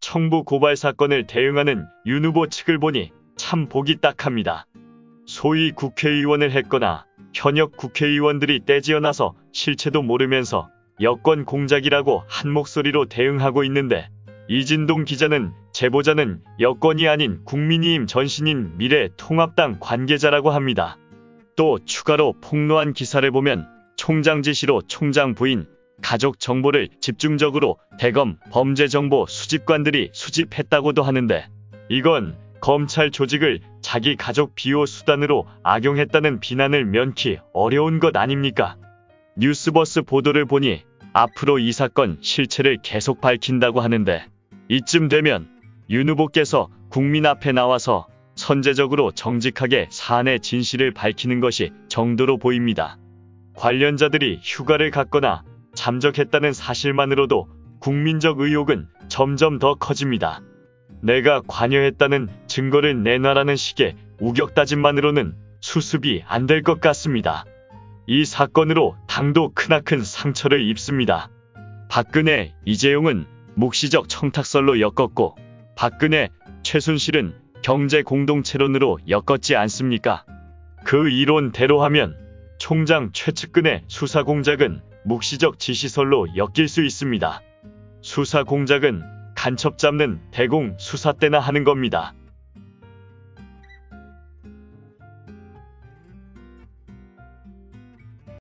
청부 고발 사건을 대응하는 윤 후보 측을 보니 참 보기 딱합니다. 소위 국회의원을 했거나 현역 국회의원들이 떼지어나서 실체도 모르면서 여권 공작이라고 한 목소리로 대응하고 있는데, 이진동 기자는 제보자는 여권이 아닌 국민의힘 전신인 미래통합당 관계자라고 합니다. 또 추가로 폭로한 기사를 보면 총장 지시로 총장 부인, 가족 정보를 집중적으로 대검 범죄정보 수집관들이 수집했다고도 하는데, 이건 검찰 조직을 자기 가족 비호 수단으로 악용했다는 비난을 면키 어려운 것 아닙니까? 뉴스버스 보도를 보니 앞으로 이 사건 실체를 계속 밝힌다고 하는데, 이쯤 되면 윤 후보께서 국민 앞에 나와서 선제적으로 정직하게 사안의 진실을 밝히는 것이 정도로 보입니다. 관련자들이 휴가를 갔거나 잠적했다는 사실만으로도 국민적 의혹은 점점 더 커집니다. 내가 관여했다는 증거를 내놔라는 식의 우격다짐만으로는 수습이 안 될 것 같습니다. 이 사건으로 당도 크나큰 상처를 입습니다. 박근혜, 이재용은 묵시적 청탁설로 엮었고, 박근혜, 최순실은 경제 공동체론으로 엮었지 않습니까? 그 이론대로 하면 총장 최측근의 수사 공작은 묵시적 지시설로 엮일 수 있습니다. 수사 공작은 간첩 잡는 대공 수사 때나 하는 겁니다.